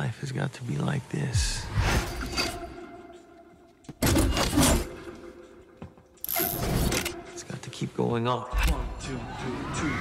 life has got to be like this. It's got to keep going on. 1, 2, 3, 2.